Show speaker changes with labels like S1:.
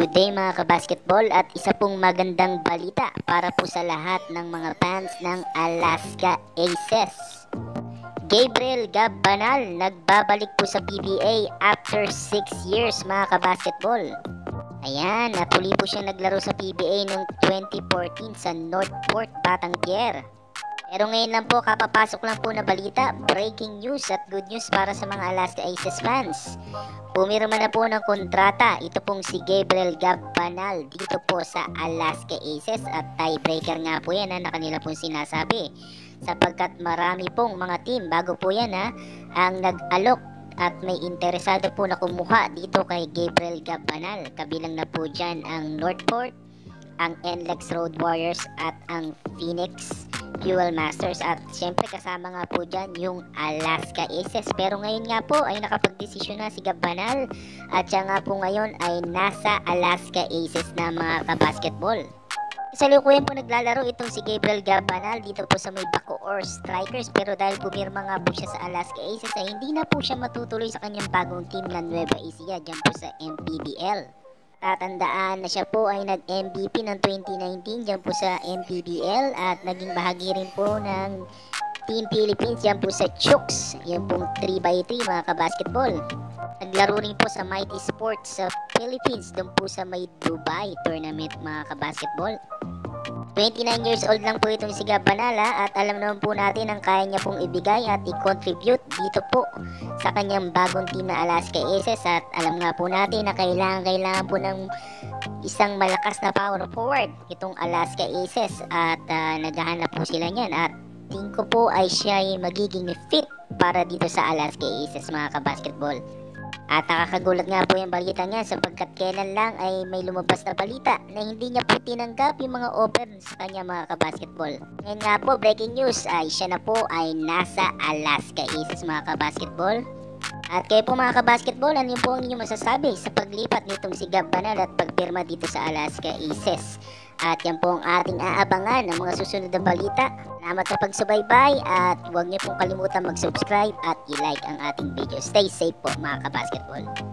S1: Good day mga kabasketball, at isa pong magandang balita para po sa lahat ng mga fans ng Alaska Aces. Gabriel Gabbanal nagbabalik po sa PBA after 6 years mga kabasketball. Ayan, natuli po siyang naglaro sa PBA noong 2014 sa Northport, Batangier. Pero ngayon lang po, kapapasok lang po na balita, breaking news at good news para sa mga Alaska Aces fans. Pumirma na po ng kontrata ito pong si Gabriel Gabbanal dito po sa Alaska Aces, at tiebreaker nga po yan na kanila pong sinasabi. Sapagkat marami pong mga team, bago po yan ang nag-alok at may interesado po na kumuha dito kay Gabriel Gabbanal. Kabilang na po dyan ang Northport, ang NLEX Road Warriors at ang Phoenix Fuel Masters, at syempre kasama nga po dyan yung Alaska Aces. Pero ngayon nga po ay nakapagdesisyon na si Gabbanal at siya nga po ngayon ay nasa Alaska Aces na mga kabasketball. Kasalukuyan po naglalaro itong si Gabriel Gabbanal dito po sa may Bacoor Strikers, pero dahil pumirma nga po siya sa Alaska Aces ay hindi na po siya matutuloy sa kanyang bagong team na Nueva Ecija dyan po sa MPBL. Tatandaan na siya po ay nag-MVP ng 2019 dyan po sa MPBL at naging bahagi rin po ng Team Philippines dyan po sa Chooks, yung pong 3x3 mga kabasketball. Naglaro rin po sa Mighty Sports sa Philippines doon po sa may Dubai tournament mga kabasketball. 29 years old lang po itong si Gabbanal, at alam naman po natin ang kaya niya pong ibigay at i-contribute dito po sa kanyang bagong team na Alaska Aces. At alam nga po natin na kailangan po ng isang malakas na power forward itong Alaska Aces, at naghahanap po sila niyan, at tingin ko po ay siya ay magiging fit para dito sa Alaska Aces mga kabasketball. At nakakagulat nga po yung balita niya, sapagkat kailan lang ay may lumabas na balita na hindi niya po tinanggap yung mga offer sa kanya mga kabasketball. Ngayon nga po, breaking news ay siya na po ay nasa Alaska Aces mga kabasketball. At kayo po mga kabasketball, ano po ang inyong masasabi sa paglipat nitong si Gabbanal at pagpirma dito sa Alaska Aces? At yan po ang ating aabangan ng mga susunod na balita. Salamat sa pagsubaybay, at huwag niyo pong kalimutan mag-subscribe at i-like ang ating video. Stay safe po mga kabasketball.